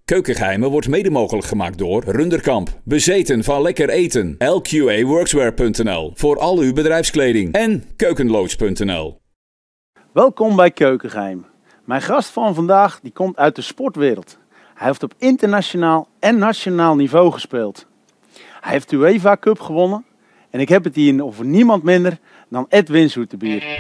Keukengeheimen wordt mede mogelijk gemaakt door Runderkamp. Bezeten van lekker eten. LQAworkswear.nl voor al uw bedrijfskleding. En keukenloods.nl. Welkom bij Keukengeheimen. Mijn gast van vandaag die komt uit de sportwereld. Hij heeft op internationaal en nationaal niveau gespeeld. Hij heeft de UEFA Cup gewonnen. En ik heb het hier over niemand minder dan Edwin Zoetebier.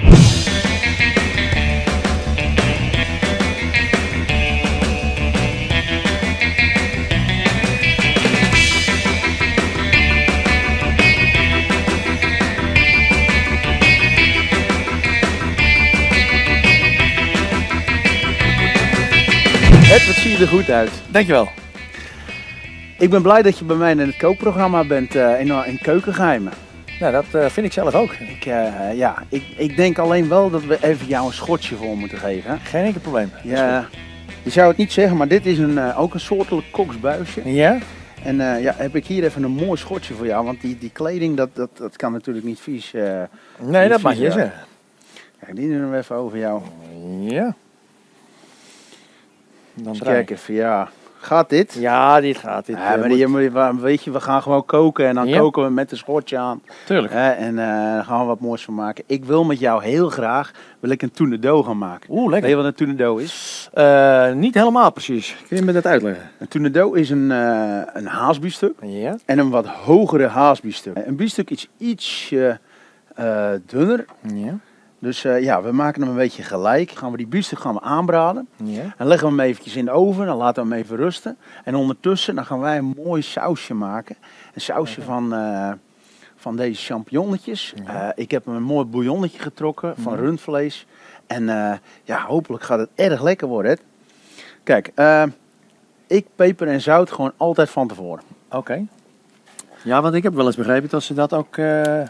Ed, wat zie je er goed uit. Dankjewel. Ik ben blij dat je bij mij in het kookprogramma bent in Keukengeheimen. Nou, dat vind ik zelf ook. Ik denk alleen wel dat we even jou een schotje voor moeten geven. Hè? Geen enkel probleem. Ja, je zou het niet zeggen, maar dit is ook een soortelijk koksbuisje. Ja? En heb ik hier even een mooi schotje voor jou, want die kleding dat kan natuurlijk niet vies. Nee, dat mag je zeggen. Kijk, die doen we even over jou. Ja. Dan Eens kijken even, ja. Gaat dit? Ja, dit gaat. Weet je, we gaan gewoon koken en dan koken we met een schotje aan. Tuurlijk. En daar gaan we wat moois van maken. Ik wil met jou heel graag een tournedos gaan maken. Oeh, lekker. Weet je wat een tournedos is? Niet helemaal precies. Kun je me dat uitleggen? Een tournedos is een haasbiefstuk. Ja. En een wat hogere haasbiefstuk. Een biefstuk is ietsje dunner. Ja. Dus we maken hem een beetje gelijk. Gaan we die biefstuk aanbraden. Ja. Dan leggen we hem eventjes in de oven. Dan laten we hem even rusten. En ondertussen dan gaan wij een mooi sausje maken. Een sausje van deze champignonnetjes. Ja. Ik heb een mooi bouillonnetje getrokken van rundvlees. En hopelijk gaat het erg lekker worden. Ed. Kijk, ik peper en zout gewoon altijd van tevoren. Oké. Ja, want ik heb wel eens begrepen dat ze dat ook...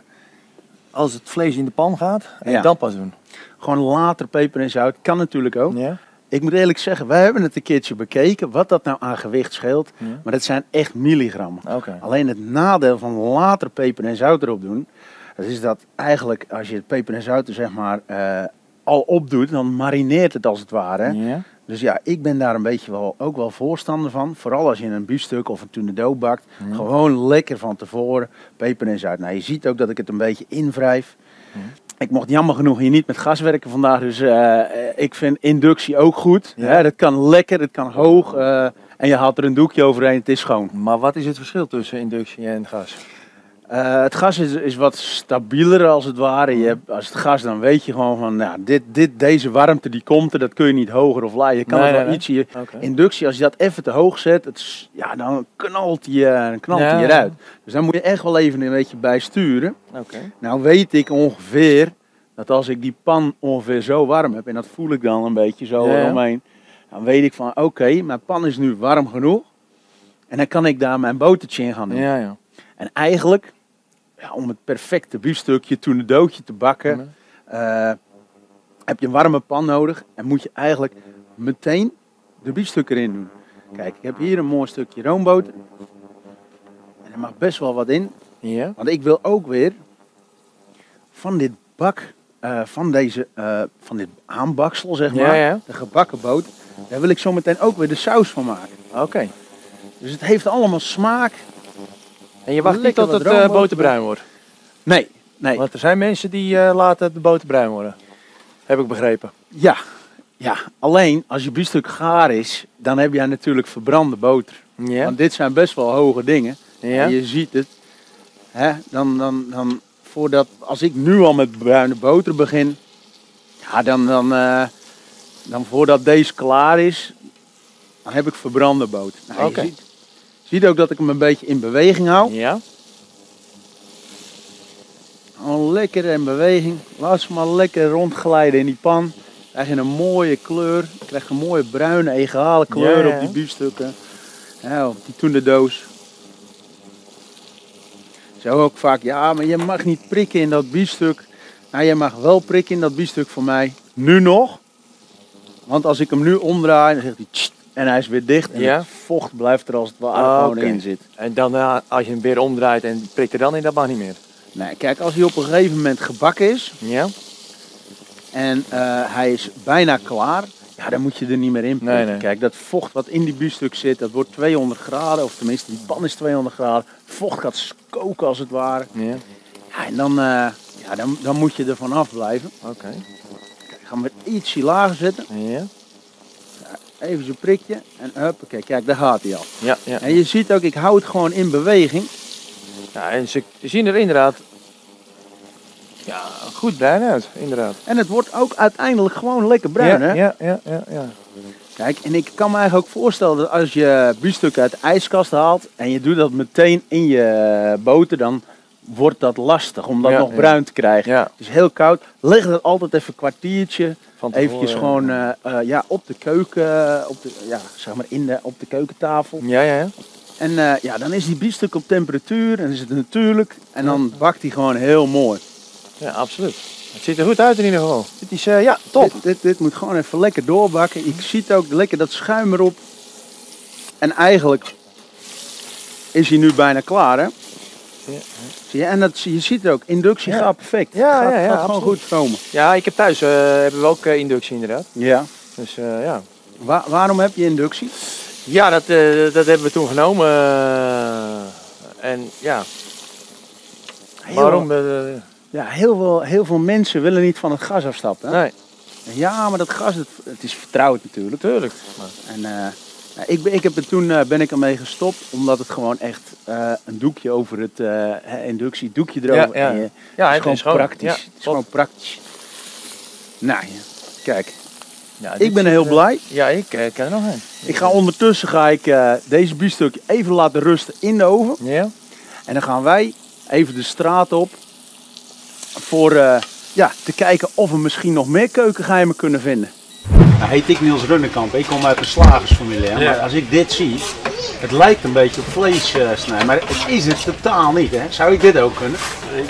als het vlees in de pan gaat, en dan pas doen. Gewoon later peper en zout. Kan natuurlijk ook. Ja. Ik moet eerlijk zeggen, wij hebben het een keertje bekeken. Wat dat nou aan gewicht scheelt. Ja. Maar dat zijn echt milligrammen. Oké. Alleen het nadeel van later peper en zout erop doen. Dat is dat eigenlijk als je het peper en zout er zeg maar al opdoet. Dan marineert het als het ware. Hè? Ja. Dus ja, ik ben daar een beetje ook wel voorstander van. Vooral als je een biefstuk of een tournedos bakt. Ja. Gewoon lekker van tevoren peper en zout. Nou, je ziet ook dat ik het een beetje invrijf. Ja. Ik mocht jammer genoeg hier niet met gas werken vandaag. Dus ik vind inductie ook goed. Ja. Hè, dat kan lekker, het kan hoog. En je haalt er een doekje overheen, het is schoon. Maar wat is het verschil tussen inductie en gas? Het gas is wat stabieler als het ware. Als het gas, dan weet je gewoon van, nou, deze warmte die komt er, dat kun je niet hoger of lager. Je kan het wel iets hier. Okay. Inductie, als je dat even te hoog zet, dan knalt hij eruit. Dus daar moet je echt wel even een beetje bij sturen. Okay. Nou weet ik ongeveer dat als ik die pan ongeveer zo warm heb, en dat voel ik dan een beetje zo omheen, dan weet ik van oké, mijn pan is nu warm genoeg. En dan kan ik daar mijn botertje in gaan doen. Ja, ja. En eigenlijk, om het perfecte biefstukje, tournedoosje te bakken, heb je een warme pan nodig. En moet je eigenlijk meteen de biefstuk erin doen. Kijk, ik heb hier een mooi stukje roomboter. En er mag best wel wat in. Ja. Want ik wil ook weer van dit bak, van dit aanbaksel zeg maar, de gebakken boter. Daar wil ik zo meteen ook weer de saus van maken. Oké. Dus het heeft allemaal smaak. En je wacht niet tot het boterbruin wordt? Nee. Want er zijn mensen die laten de boter bruin worden. Heb ik begrepen. Ja, alleen als je biefstuk gaar is, dan heb je natuurlijk verbrande boter. Ja. Want dit zijn best wel hoge dingen. Ja. En je ziet het. Hè, dan als ik nu al met bruine boter begin, dan voordat deze klaar is, dan heb ik verbrande boter. Nou, Oké. Je ziet ook dat ik hem een beetje in beweging hou. Ja. Gewoon lekker in beweging. Laat ze maar lekker rondglijden in die pan. Krijg je een mooie kleur. Krijg je een mooie bruine, egale kleur op die biefstukken. Ja, op die tournedos. Zo ook vaak, maar je mag niet prikken in dat biefstuk. Nou, je mag wel prikken in dat biefstuk voor mij. Nu nog. Want als ik hem nu omdraai, dan zegt hij tst, en hij is weer dicht. En het vocht blijft er als het ware gewoon in zitten. En dan als je hem weer omdraait en prikt er dan in, dat mag niet meer? Nee, kijk, als hij op een gegeven moment gebakken is. Ja. En hij is bijna klaar. ja, dan moet je er niet meer in prikken. Nee. Kijk, dat vocht wat in die biefstuk zit, dat wordt 200 graden, of tenminste die pan is 200 graden. Vocht gaat koken als het ware. Ja. Ja, en dan moet je er vanaf blijven. Oké. Kijk, gaan we het ietsje lager zetten. Ja. Even zo'n prikje en huppakee, kijk, daar gaat hij al. Ja. En je ziet ook, ik hou het gewoon in beweging. Ja, en ze zien er inderdaad goed bruin uit, inderdaad. En het wordt ook uiteindelijk gewoon lekker bruin, hè? Ja. Kijk, en ik kan me eigenlijk ook voorstellen dat als je biefstuk uit de ijskast haalt en je doet dat meteen in je boter, dan wordt dat lastig om dat nog bruin te krijgen. Ja. Het is heel koud. Leg dat altijd even een kwartiertje, Van tevoren, eventjes gewoon op de keuken, op de keukentafel. Ja. En dan is die biefstuk op temperatuur en is het natuurlijk. En dan bakt hij gewoon heel mooi. Ja, absoluut. Het ziet er goed uit in ieder geval. Het is, top. Dit moet gewoon even lekker doorbakken. Je ziet ook lekker dat schuim erop. En eigenlijk is hij nu bijna klaar, hè? Ja. Zie je? En je ziet het ook, inductie gaat perfect. Ja, gaat gewoon absoluut. goed komen. Ja, ik heb thuis hebben we ook inductie inderdaad. Ja. Dus ja. Waarom heb je inductie? Ja, dat hebben we toen genomen. En ja. Waarom? Ja, heel veel mensen willen niet van het gas afstappen. Hè? Nee. Ja, maar dat gas, het is vertrouwd natuurlijk. Tuurlijk. En ik heb er toen ben ik ermee gestopt, omdat het gewoon echt een doekje over het inductiedoekje erover. Ja. En Ja, het is gewoon praktisch. Ja, het is gewoon praktisch. Nou ja, kijk. Ja, Ik ben heel blij. Ja, ik ken er nog een. Ik ga ondertussen deze biefstuk even laten rusten in de oven. Ja. En dan gaan wij even de straat op voor te kijken of we misschien nog meer keukengeheimen kunnen vinden. Nou, heet ik Niels Runnekamp. Ik kom uit de slagersfamilie. Hè? Ja. Maar als ik dit zie, het lijkt een beetje op vlees snijden, maar het is het totaal niet. Hè? Zou ik dit ook kunnen?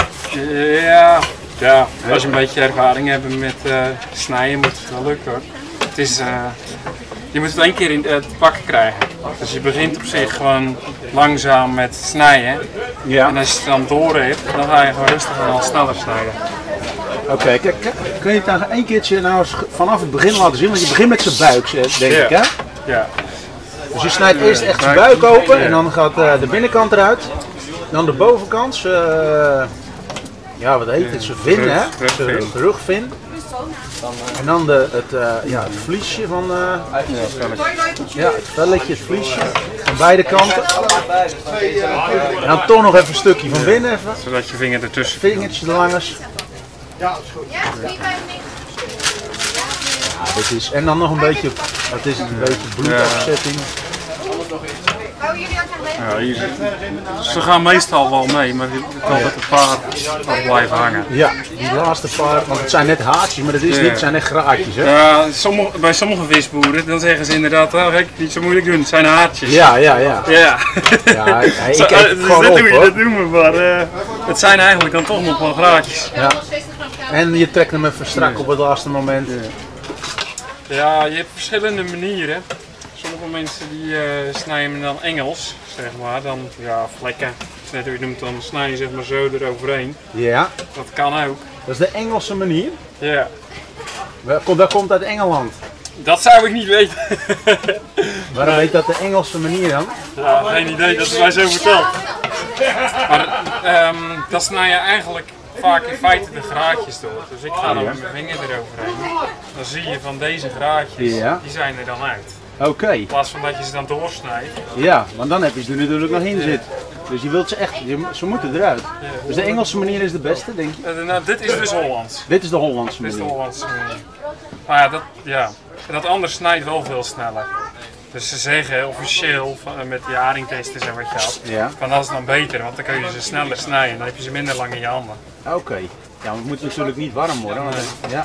Ja, als je een beetje ervaring hebt met snijden, moet het wel lukken hoor. Het is, je moet het 1 keer in te pakken krijgen. Dus je begint op zich gewoon langzaam met snijden. Ja. En als je het dan door hebt, dan ga je gewoon rustig en al sneller snijden. Oké, kijk, kun je het dan een keertje nou eens vanaf het begin laten zien? Want je begint met zijn buik, denk ik, hè? Ja. Dus je snijdt eerst echt zijn buik open en dan gaat de binnenkant eruit. Dan de bovenkant, wat heet het? Zijn vin, hè? Zijn rugvin. En dan het vliesje van, het velletje, het vliesje. Van beide kanten. En dan toch nog even een stukje van binnen. Even. Zodat je vinger ertussen. Vingertje er langs. Ja, dit is, en dan nog een beetje, wat is het, een beetje bloedafzetting. Ja, hier zit. Ze gaan meestal wel mee, maar je kan dat een paar al blijven hangen. Ja, die laatste paar, want het zijn net haartjes, maar dat is niet, het zijn echt graadjes. Hè? Ja, bij sommige visboeren dan zeggen ze inderdaad, niet zo moeilijk doen, het zijn haartjes. Ja. Ja, ik kijk dus gewoon op, hoor. dat doen we, maar het zijn eigenlijk dan toch nog wel graadjes. Ja. En je trekt hem even strak op het laatste moment. Ja, je hebt verschillende manieren. Sommige mensen die snijden hem dan Engels, zeg maar, dan vlekken. Net hoe je noemt, dan snij je zeg maar zo eroverheen. Ja. Dat kan ook. Dat is de Engelse manier. Ja. Dat komt uit Engeland. Dat zou ik niet weten. Waarom heet dat de Engelse manier dan? Ja, geen idee, dat is mij zo verteld. Maar dat snij je eigenlijk vaak in feite de graadjes door. Dus ik ga dan met mijn vinger eroverheen. Dan zie je van deze graadjes, die zijn er dan uit. Oké. In plaats van dat je ze dan doorsnijdt. Ja, want dan heb je ze er natuurlijk nog in zitten. Dus je wilt ze echt, ze moeten eruit. Dus de Engelse manier is de beste, denk je? Nou, dit is dus Hollands. Dit is de Hollandse Dit is manier. de Hollandse manier. Maar ja, dat andere snijdt wel veel sneller. Dus ze zeggen officieel met die haringtesters en wat je had, van dat is dan beter, want dan kun je ze sneller snijden en dan heb je ze minder lang in je handen. Oké. Ja, maar het moet natuurlijk niet warm worden. Want ja.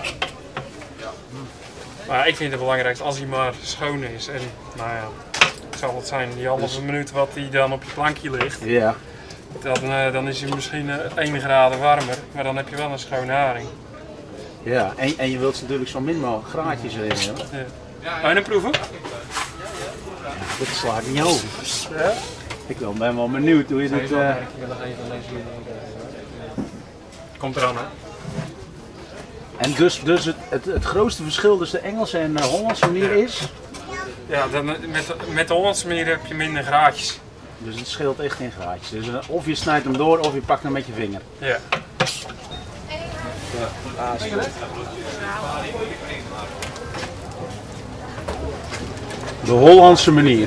Maar ik vind het belangrijkste als hij maar schoon is. En nou ja, het zal het zijn, die halve minuut wat hij dan op je plankje ligt. Ja. Dan is hij misschien 1 graden warmer, maar dan heb je wel een schone haring. Ja, en je wilt natuurlijk zo min mogelijk graadjes erin hebben. Ja. Wil je een proeven? Dat sla ik niet over. Ja? Ik ben wel benieuwd hoe je dit... Komt eraan, hè? En dus het grootste verschil tussen de Engelse en de Hollandse manier is? Ja, dan, met de Hollandse manier heb je minder graadjes. Dus het scheelt echt in graadjes. Dus of je snijdt hem door of je pakt hem met je vinger. Ja. De Hollandse manier.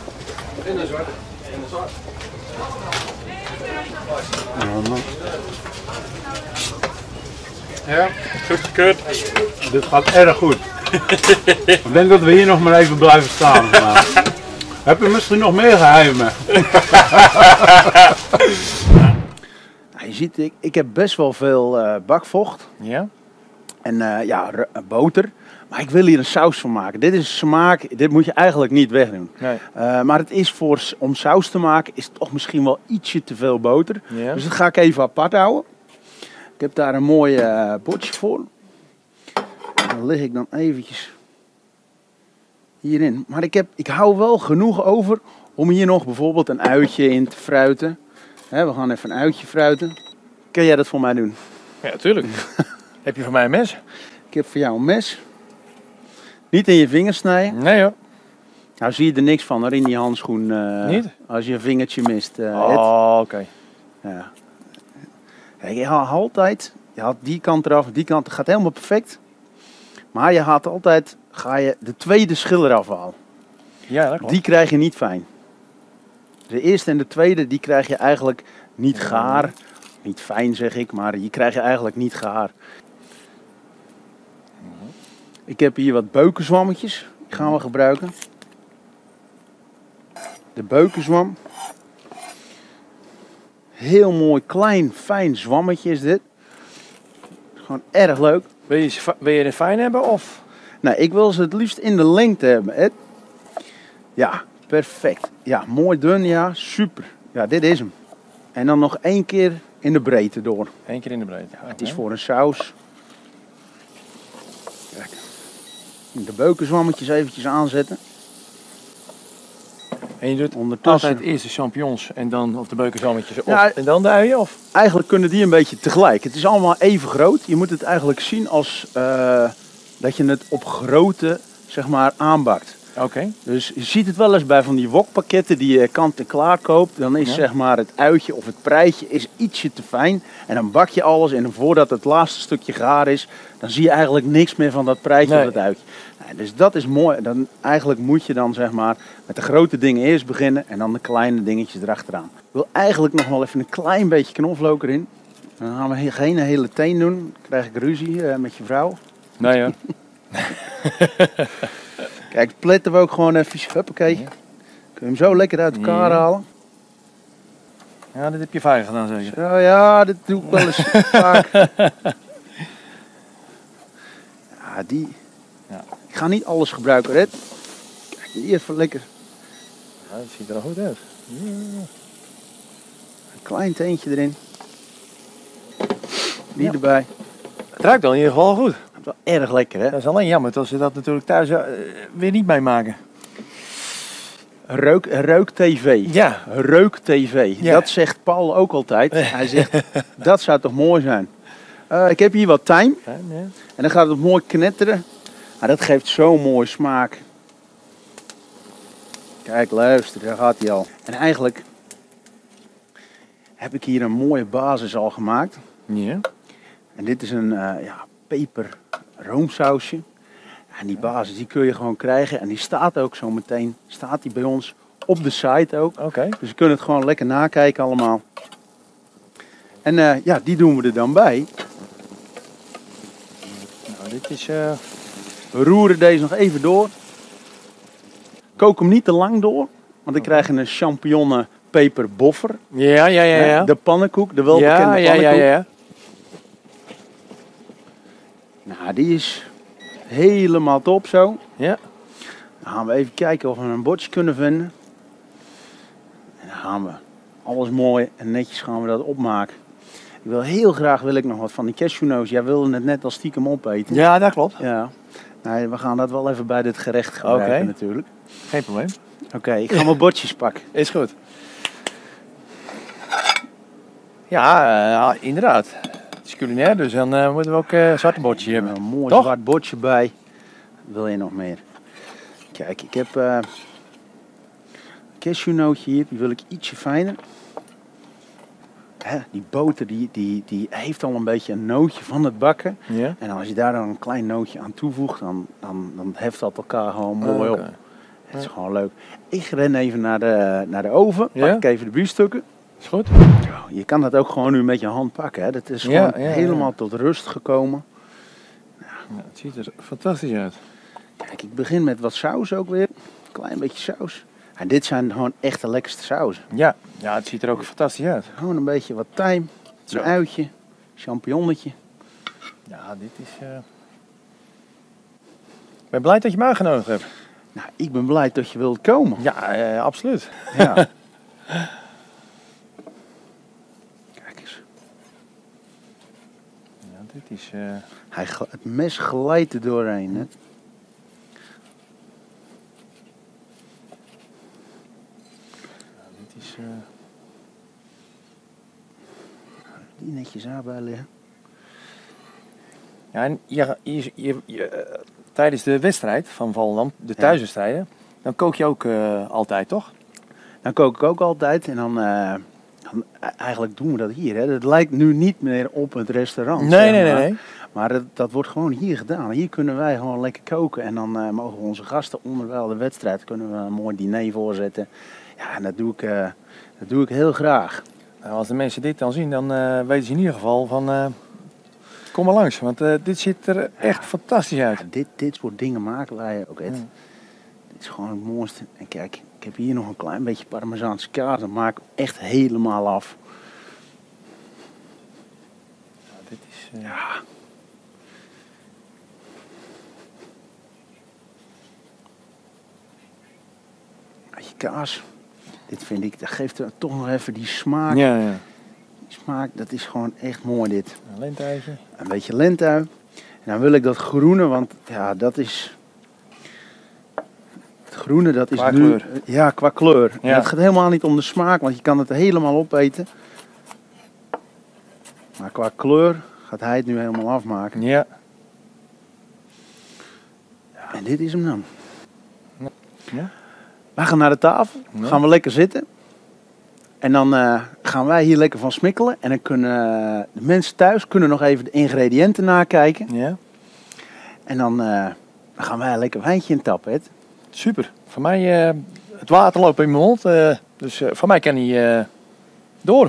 Ja, goed gekeurd. Dit gaat erg goed. Ik denk dat we hier nog maar even blijven staan. Heb je misschien nog meer geheimen? Je ziet, ik heb best wel veel bakvocht. Ja? En boter. Maar ik wil hier een saus van maken. Dit is smaak, dit moet je eigenlijk niet wegdoen. Nee. Maar het is om saus te maken, is toch misschien wel ietsje te veel boter. Ja. Dus dat ga ik even apart houden. Ik heb daar een mooi bordje voor. Dan leg ik dan eventjes hierin. Maar ik hou wel genoeg over om hier nog bijvoorbeeld een uitje in te fruiten. We gaan even een uitje fruiten. Kun jij dat voor mij doen? Ja, tuurlijk. Heb je voor mij een mes? Ik heb voor jou een mes. Niet in je vingers snijden. Nee hoor. Nou zie je er niks van hoor, in die handschoen. Niet? Als je een vingertje mist. Oké. Ja. Kijk, je haalt die kant eraf, die kant gaat helemaal perfect. Maar je gaat altijd de tweede schil eraf halen. Ja, dat klopt. Die krijg je niet fijn. De eerste en de tweede, die krijg je eigenlijk niet gaar. Niet fijn zeg ik, maar die krijg je eigenlijk niet gaar. Ik heb hier wat beukenzwammetjes. Die gaan we gebruiken. De beukenzwam. Heel mooi, klein, fijn zwammetje is dit. Gewoon erg leuk. Wil je het fijn hebben of? Nou, ik wil ze het liefst in de lengte hebben. Ed. Ja, perfect. Ja, mooi dun, ja, super. Ja, dit is hem. En dan nog 1 keer in de breedte door. 1 keer in de breedte. Ja, het is voor een saus. Kijk. De beukenzwammetjes eventjes aanzetten. En je doet ondertussen altijd eerst de champignons en dan of de beukenzwammetjes Ja, en dan de uien? Of? Eigenlijk kunnen die een beetje tegelijk. Het is allemaal even groot. Je moet het eigenlijk zien als dat je het op grootte, zeg maar, aanbakt. Oké. Dus je ziet het wel eens bij van die wokpakketten die je kant en klaar koopt. Dan is zeg maar het uitje of het preitje is ietsje te fijn. En dan bak je alles en voordat het laatste stukje gaar is, dan zie je eigenlijk niks meer van dat preitje of het uitje. Nou, dus dat is mooi. Dan, eigenlijk moet je dan zeg maar met de grote dingen eerst beginnen en dan de kleine dingetjes erachteraan. Ik wil eigenlijk nog wel even een klein beetje knoflook erin. Dan gaan we geen hele teen doen. Dan krijg ik ruzie met je vrouw. Nee hoor. Kijk, pletten we ook gewoon even. Huppakee. Kun je hem zo lekker uit elkaar halen. Ja, dit heb je vaak gedaan zeker. Zo, ja, dit doe ik wel eens vaak. Ja, die. Ja. Ik ga niet alles gebruiken, Red. Kijk, die even lekker. Ja, dat ziet er al goed uit. Ja. Een klein teentje erin. Die erbij. Het ruikt dan in ieder geval goed. Het is wel erg lekker, hè? Dat is alleen jammer dat ze dat natuurlijk thuis weer niet meemaken. Reuk-tv. Ja. Reuk-tv. Ja. Dat zegt Paul ook altijd. Hij zegt, dat zou toch mooi zijn. Ik heb hier wat tijm. Ja. En dan gaat het mooi knetteren. Maar dat geeft zo'n mooie smaak. Kijk, luister, daar gaat hij al. En eigenlijk heb ik hier een mooie basis al gemaakt. Ja. En dit is een peper roomsausje. En die basis die kun je gewoon krijgen. En die staat ook zo meteen, staat die bij ons op de site ook. Oké. Dus we kunnen het gewoon lekker nakijken allemaal. En die doen we er dan bij. Nou, dit is... We roeren deze nog even door. Kook hem niet te lang door. Want dan krijg je een champignon peperboffer. Ja. De pannenkoek, de welbekende pannenkoek. Ja. Nou, die is helemaal top zo. Ja. Dan gaan we even kijken of we een bordje kunnen vinden. En dan gaan we alles mooi en netjes gaan we dat opmaken. Heel graag wil ik nog wat van die cashewnoot. Jij wilde het net al stiekem opeten. Ja, dat klopt. Ja. Nee, we gaan dat wel even bij dit gerecht gebruiken natuurlijk. Geen probleem. Oké, ik ga mijn bordjes pakken. Is goed. Ja, inderdaad. Het is beetje culinair, dus dan moeten we ook een zwarte bordje hebben. Een mooi Toch? zwart bordje bij. Wil je nog meer? Kijk, ik heb een cashewnootje hier, die wil ik ietsje fijner. Hè, die boter die heeft al een beetje een nootje van het bakken. Ja? En als je daar dan een klein nootje aan toevoegt, dan heft dat elkaar gewoon mooi op. Het is gewoon leuk. Ik ren even naar de oven, Ja? pak ik even de biefstukken. Is goed? Je kan dat ook gewoon nu met je hand pakken. Hè. Dat is gewoon helemaal tot rust gekomen. Ja, het ziet er fantastisch uit. Kijk, ik begin met wat saus ook weer. Een klein beetje saus. En dit zijn gewoon echt de lekkerste sauzen. Ja, het ziet er ook fantastisch uit. Gewoon een beetje wat tijm, Zo. een uitje, champignonnetje. Ja, dit is... Ik ben blij dat je me uitgenodigd hebt. Nou, ik ben blij dat je wilt komen. Ja, absoluut. Ja. Kijk eens. Ja, dit is... Het mes glijdt er doorheen. Hè. dit is Die netjes erbij liggen. Ja, en tijdens de wedstrijd van Volendam, de thuiswedstrijden, dan kook je ook altijd, toch? Dan kook ik ook altijd en dan eigenlijk doen we dat hier. Hè. Dat lijkt nu niet meer op het restaurant. Nee. Maar dat wordt gewoon hier gedaan. Hier kunnen wij gewoon lekker koken. En dan mogen we onze gasten onderwijl de wedstrijd kunnen we een mooi diner voorzetten. Ja, en dat doe ik heel graag. Nou, als de mensen dit dan zien, dan weten ze in ieder geval van... kom maar langs, want dit ziet er echt fantastisch uit. Ja, dit soort dingen maken wij ook, Ed. Dit is gewoon het mooiste. En kijk, ik heb hier nog een klein beetje Parmezaanse kaas. Dat maak ik echt helemaal af. Ja, dit is... Ja. Je kaas, dit vind ik, dat geeft er toch nog even die smaak. Ja. Die smaak, dat is gewoon echt mooi dit. Een lenteuitje. Een beetje lentui. En dan wil ik dat groene, want ja, dat is... Het groene, dat is Qua nu... kleur. Ja, qua kleur. Ja. En het gaat helemaal niet om de smaak, want je kan het helemaal opeten. Maar qua kleur gaat hij het nu helemaal afmaken. Ja. En dit is hem dan. Ja. We gaan naar de tafel, Ja. gaan we lekker zitten. En dan gaan wij hier lekker van smikkelen. En dan kunnen de mensen thuis kunnen nog even de ingrediënten nakijken. Ja. En dan gaan wij een lekker wijntje in tappen, Ed. Super. Voor mij, het water loopt in mijn mond, dus voor mij kan hij door.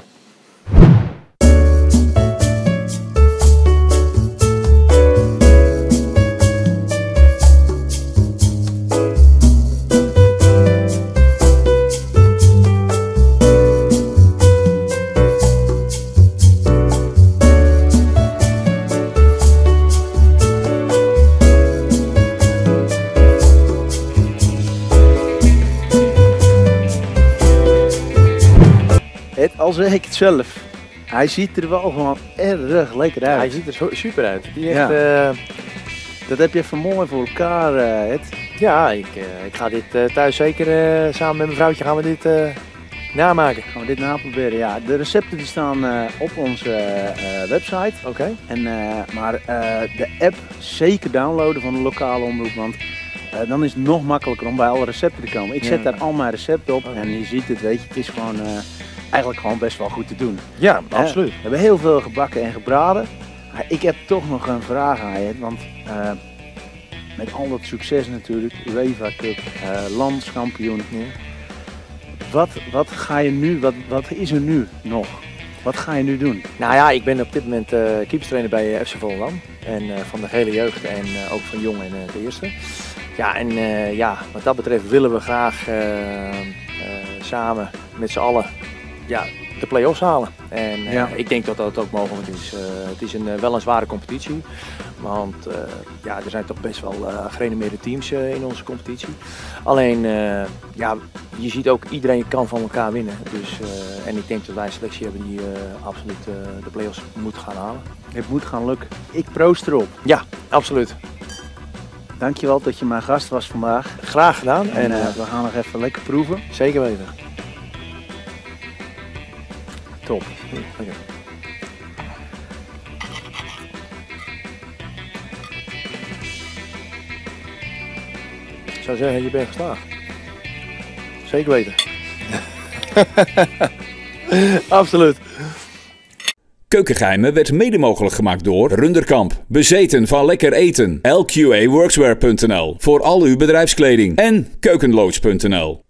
Al zeg ik het zelf. Hij ziet er wel gewoon erg lekker uit. Hij ziet er super uit. Die Ja. echt, Dat heb je even mooi voor elkaar, Ed. ja, ik ga dit thuis zeker samen met mijn vrouwtje gaan we dit namaken. Gaan we dit naproberen? Ja, de recepten die staan op onze website. Oké. Maar de app zeker downloaden van de lokale omroep. Want dan is het nog makkelijker om bij alle recepten te komen. Ik zet daar al mijn recepten op en je ziet het, weet je, het is gewoon eigenlijk gewoon best wel goed te doen. Ja, absoluut. We hebben heel veel gebakken en gebraden. Maar ik heb toch nog een vraag aan je, want met al dat succes natuurlijk, UEFA Cup, landskampioen. Wat ga je nu, wat is er nu nog? Wat ga je nu doen? Nou ja, ik ben op dit moment keeperstrainer bij FC Volendam. En van de gele jeugd en ook van jong en de eerste. Ja, en wat dat betreft willen we graag samen met z'n allen de play-offs halen. En ik denk dat dat ook mogelijk is. Het is wel een zware competitie. Want er zijn toch best wel gerenommeerde teams in onze competitie. Alleen, je ziet ook iedereen kan van elkaar winnen. Dus, en ik denk dat wij een selectie hebben die absoluut de play-offs moet gaan halen. Het moet gaan lukken. Ik proost erop. Ja, absoluut. Dankjewel dat je mijn gast was vandaag. Graag gedaan. En we gaan nog even lekker proeven. Zeker weten. Top. Oké. zou zeggen, je bent geslaagd. Zeker weten. Absoluut. Keukengeheimen werd mede mogelijk gemaakt door Runderkamp. Bezeten van lekker eten. LQAworkswear.nl voor al uw bedrijfskleding. En keukenloods.nl.